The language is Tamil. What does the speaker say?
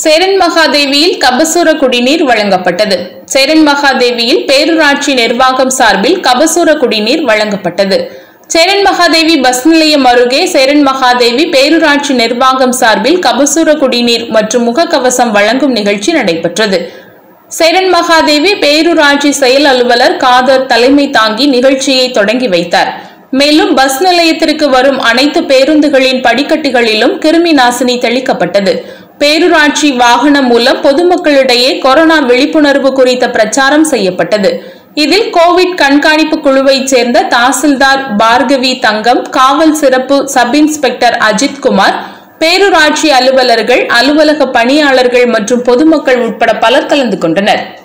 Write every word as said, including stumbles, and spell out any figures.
சேரன் மகாதேவியில் கபசுர குடிநீர் வழங்கப்பட்டது. சேரன் மகாதேவியில் பேரூராட்சி நிர்வாகம் சார்பில் கபசுர குடிநீர் வழங்கப்பட்டது. சேரன் மகாதேவி பஸ் நிலையம் அருகே சேரன் மகாதேவி பேரூராட்சி நிர்வாகம் சார்பில் கபசுர குடிநீர் மற்றும் முகக்கவசம் வழங்கும் நிகழ்ச்சி நடைபெற்றது. சேரன் மகாதேவி பேரூராட்சி செயல் அலுவலர் காதர் தலைமை தாங்கி நிகழ்ச்சியை தொடங்கி வைத்தார். மேலும் பஸ் நிலையத்திற்கு வரும் அனைத்து பேருந்துகளின் படிக்கட்டுகளிலும் கிருமி நாசினி தெளிக்கப்பட்டது. பேரூராட்சி வாகனம் மூலம் பொதுமக்களிடையே கொரோனா விழிப்புணர்வு குறித்த பிரச்சாரம் செய்யப்பட்டது. இதில் கோவிட் கண்காணிப்பு குழுவைச் சேர்ந்த தாசில்தார் பார்கவி தங்கம், காவல் சிறப்பு சப் இன்ஸ்பெக்டர் அஜித்குமார், பேரூராட்சி அலுவலர்கள், அலுவலக பணியாளர்கள் மற்றும் பொதுமக்கள் உட்பட பலர் கலந்து கொண்டனர்.